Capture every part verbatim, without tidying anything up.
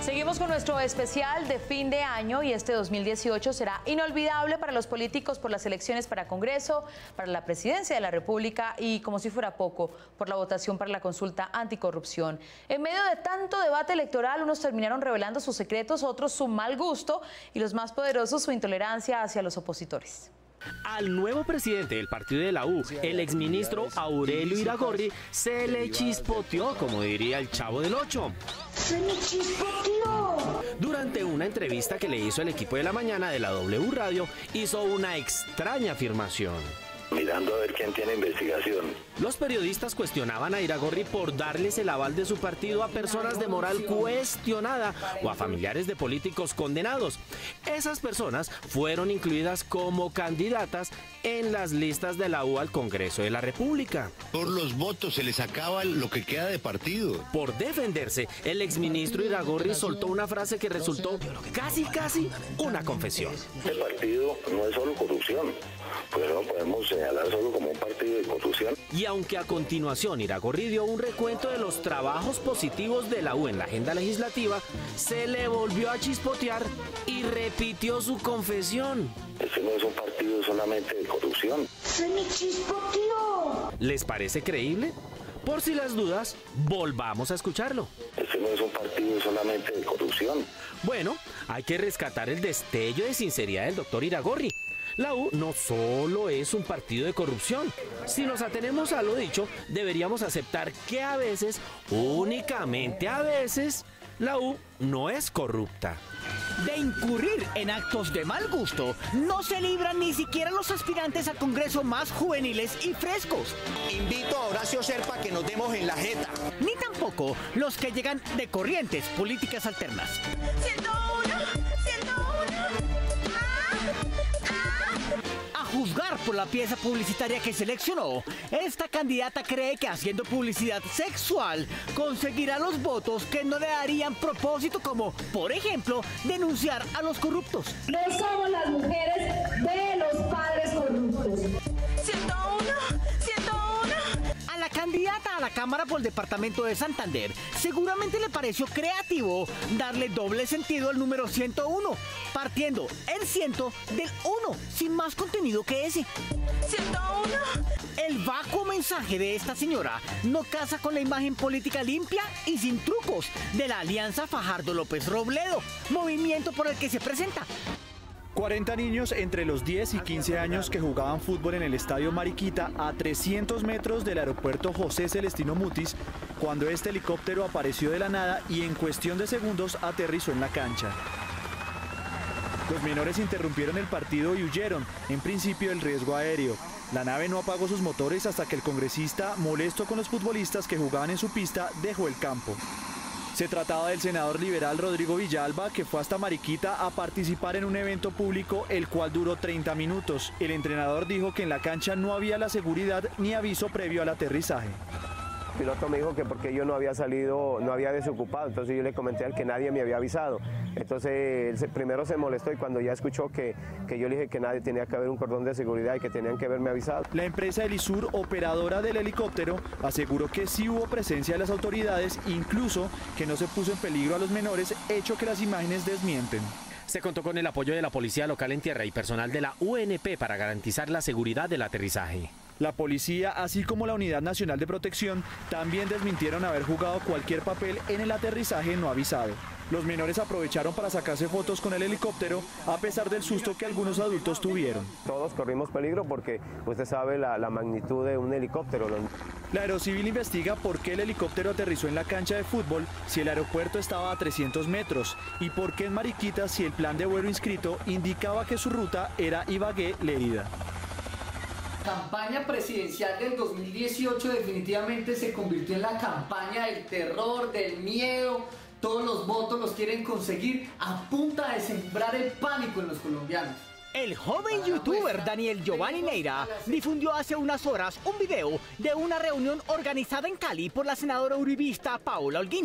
Seguimos con nuestro especial de fin de año y este dos mil dieciocho será inolvidable para los políticos por las elecciones para Congreso, para la presidencia de la República y, como si fuera poco, por la votación para la consulta anticorrupción. En medio de tanto debate electoral, unos terminaron revelando sus secretos, otros su mal gusto y los más poderosos su intolerancia hacia los opositores. Al nuevo presidente del partido de la U, el exministro Aurelio Iragorri, se le chispoteó, como diría el Chavo del Ocho. ¡Se me chispoteó! Durante una entrevista que le hizo el equipo de la mañana de la W Radio, hizo una extraña afirmación. Mirando a ver quién tiene investigación. Los periodistas cuestionaban a Iragorri por darles el aval de su partido a personas de moral cuestionada o a familiares de políticos condenados. Esas personas fueron incluidas como candidatas en las listas de la U al Congreso de la República. Por los votos se les acaba lo que queda de partido. Por defenderse, el exministro Iragorri soltó una frase que resultó casi casi una confesión. Este partido no es solo corrupción, pues no podemos señalar solo como un partido de corrupción. Y aunque a continuación Iragorri dio un recuento de los trabajos positivos de la U en la agenda legislativa, se le volvió a chispotear y repitió su confesión. Este no es un partido solamente de corrupción. ¡Se me chispoteó! ¿Les parece creíble? Por si las dudas, volvamos a escucharlo. Este no es un partido solamente de corrupción. Bueno, hay que rescatar el destello de sinceridad del doctor Iragorri. La U no solo es un partido de corrupción. Si nos atenemos a lo dicho, deberíamos aceptar que a veces, únicamente a veces, la U no es corrupta. De incurrir en actos de mal gusto, no se libran ni siquiera los aspirantes al Congreso más juveniles y frescos. Invito a Horacio Serpa a que nos demos en la jeta. Ni tampoco los que llegan de corrientes políticas alternas. ¡ciento uno! ¡ciento uno! A juzgar por la pieza publicitaria que seleccionó, esta candidata cree que haciendo publicidad sexual conseguirá los votos que no le darían propósito, como, por ejemplo, denunciar a los corruptos. No somos las mujeres de los padres corruptos. ¡ciento uno! ¡ciento uno! A la candidata a la Cámara por el departamento de Santander seguramente le pareció creativo darle doble sentido al número ciento uno, partiendo el ciento del uno, sin más contenido que ese. ¡ciento uno! El vacuo mensaje de esta señora no casa con la imagen política limpia y sin trucos de la Alianza Fajardo López Robledo, movimiento por el que se presenta. cuarenta niños entre los diez y quince años que jugaban fútbol en el estadio Mariquita a trescientos metros del aeropuerto José Celestino Mutis, cuando este helicóptero apareció de la nada y en cuestión de segundos aterrizó en la cancha. Los menores interrumpieron el partido y huyeron, en principio del riesgo aéreo. La nave no apagó sus motores hasta que el congresista, molesto con los futbolistas que jugaban en su pista, dejó el campo. Se trataba del senador liberal Rodrigo Villalba, que fue hasta Mariquita a participar en un evento público, el cual duró treinta minutos. El entrenador dijo que en la cancha no había la seguridad ni aviso previo al aterrizaje. El piloto me dijo que porque yo no había salido, no había desocupado, entonces yo le comenté al que nadie me había avisado. Entonces él primero se molestó y cuando ya escuchó que, que yo le dije que nadie tenía que haber un cordón de seguridad y que tenían que haberme avisado. La empresa Elisur, operadora del helicóptero, aseguró que sí hubo presencia de las autoridades, incluso que no se puso en peligro a los menores, hecho que las imágenes desmienten. Se contó con el apoyo de la policía local en tierra y personal de la U N P para garantizar la seguridad del aterrizaje. La policía, así como la Unidad Nacional de Protección, también desmintieron haber jugado cualquier papel en el aterrizaje no avisado. Los menores aprovecharon para sacarse fotos con el helicóptero, a pesar del susto que algunos adultos tuvieron. Todos corrimos peligro porque usted sabe la, la magnitud de un helicóptero. La Aerocivil investiga por qué el helicóptero aterrizó en la cancha de fútbol si el aeropuerto estaba a trescientos metros y por qué en Mariquita si el plan de vuelo inscrito indicaba que su ruta era Ibagué-Lérida. La campaña presidencial del dos mil dieciocho definitivamente se convirtió en la campaña del terror, del miedo. Todos los votos los quieren conseguir a punta de sembrar el pánico en los colombianos. El joven youtuber Daniel Giovanni Neira difundió hace unas horas un video de una reunión organizada en Cali por la senadora uribista Paola Holguín.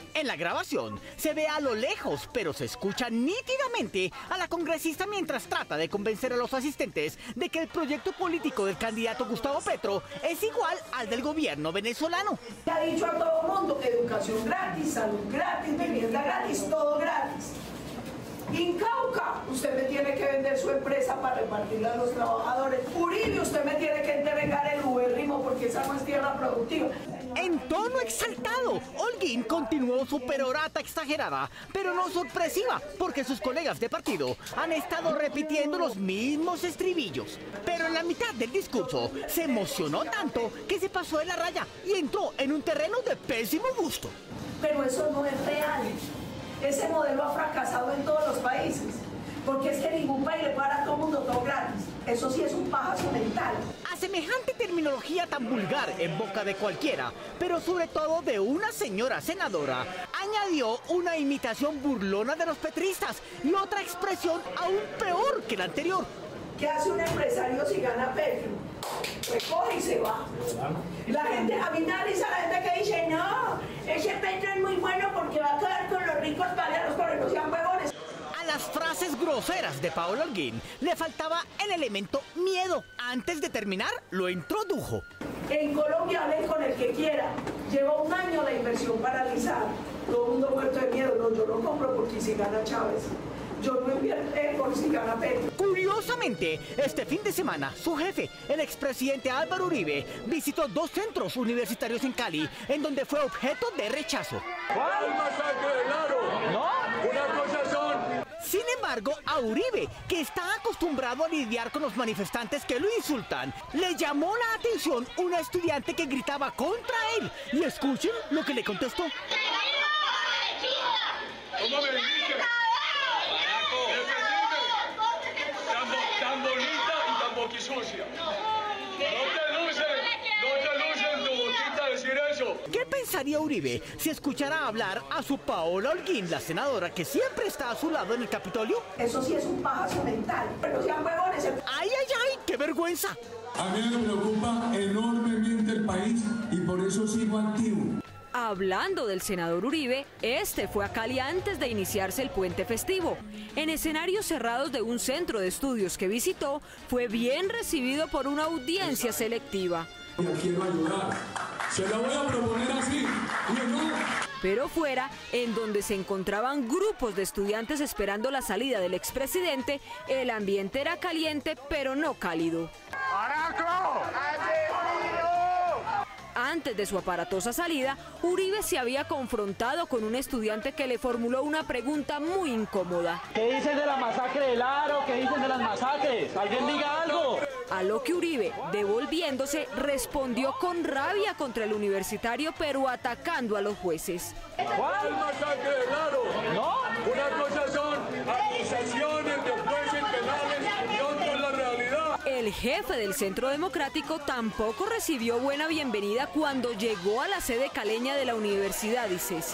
En la grabación se ve a lo lejos, pero se escucha nítidamente a la congresista mientras trata de convencer a los asistentes de que el proyecto político del candidato Gustavo Petro es igual al del gobierno venezolano. Ha dicho a todo el mundo que educación gratis, salud gratis, vivienda gratis, todo gratis. En Cauca, usted me tiene que vender su empresa para repartirla a los trabajadores. Uribe, usted me tiene que entregar el ubérrimo porque esa no es tierra productiva. En tono exaltado, Holguín continuó su perorata exagerada, pero no sorpresiva, porque sus colegas de partido han estado repitiendo los mismos estribillos. Pero en la mitad del discurso se emocionó tanto que se pasó de la raya y entró en un terreno de pésimo gusto. Pero eso no es real. Ese modelo ha fracasado en todos los países, porque es que ningún país le para a todo el mundo todo gratis. Eso sí es un pajazo mental. A semejante terminología tan vulgar en boca de cualquiera, pero sobre todo de una señora senadora, añadió una imitación burlona de los petristas y otra expresión aún peor que la anterior. ¿Qué hace un empresario si gana Petro? Recoge y se va. La gente, a mí me da risa la gente que dice, no, ese Petro es muy bueno porque va a quedar con los ricos para los pobres, no sean huevones. A las frases groseras de Paola Holguín le faltaba el elemento miedo. Antes de terminar, lo introdujo. En Colombia hablen con el que quiera. Lleva un año la inversión paralizada. Todo el mundo muerto de miedo. No, yo no compro porque si gana Chávez. Yo no invierto por si gana Petro. Curiosamente, este fin de semana, su jefe, el expresidente Álvaro Uribe, visitó dos centros universitarios en Cali, en donde fue objeto de rechazo. ¿Cuál masacre del Aro? ¿No? Una cosa son... Sin embargo, a Uribe, que está acostumbrado a lidiar con los manifestantes que lo insultan, le llamó la atención una estudiante que gritaba contra él. Y escuchen lo que le contestó. ¿Cómo me dijiste? Tan bonita y tan boquisucia. No te lucen, no te lucen tu boquita decir eso. ¿Qué pensaría Uribe si escuchara hablar a su Paola Holguín, la senadora que siempre está a su lado en el Capitolio? Eso sí es un pajazo mental, pero sean huevones. ¡Ay, ay, ay! ¡Qué vergüenza! A mí me preocupa enormemente el país y por eso sigo activo. Hablando del senador Uribe, este fue a Cali antes de iniciarse el puente festivo. En escenarios cerrados de un centro de estudios que visitó, fue bien recibido por una audiencia selectiva. Yo quiero ayudar, se la voy a proponer así, no. Pero fuera, en donde se encontraban grupos de estudiantes esperando la salida del expresidente, el ambiente era caliente, pero no cálido. ¡Araco! Antes de su aparatosa salida, Uribe se había confrontado con un estudiante que le formuló una pregunta muy incómoda. ¿Qué dicen de la masacre del Aro? ¿Qué dicen de las masacres? ¿Alguien diga algo? A lo que Uribe, devolviéndose, respondió con rabia contra el universitario, pero atacando a los jueces. ¿Cuál masacre del Aro? ¿No? Una cosa son acusaciones de jueces penales y otra es la realidad. El jefe del Centro Democrático tampoco recibió buena bienvenida cuando llegó a la sede caleña de la Universidad ICESI.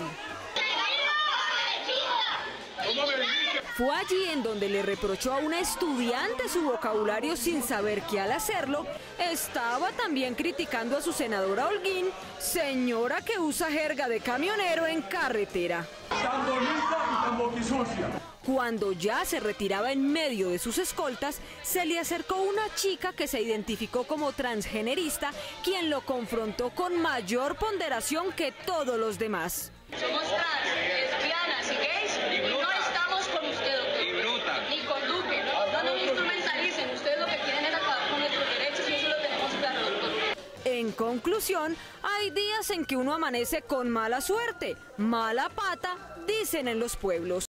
Fue allí en donde le reprochó a una estudiante su vocabulario sin saber que al hacerlo estaba también criticando a su senadora Holguín, señora que usa jerga de camionero en carretera. Tan bonita y tan boquisucia. Cuando ya se retiraba en medio de sus escoltas, se le acercó una chica que se identificó como transgenerista, quien lo confrontó con mayor ponderación que todos los demás. Somos trans, lesbianas y gays y no estamos con usted, doctor. Ni con Duque. No nos instrumentalicen. Ustedes lo que quieren es acabar con nuestros derechos y eso lo tenemos claro, doctor. En conclusión, hay días en que uno amanece con mala suerte, mala pata, dicen en los pueblos.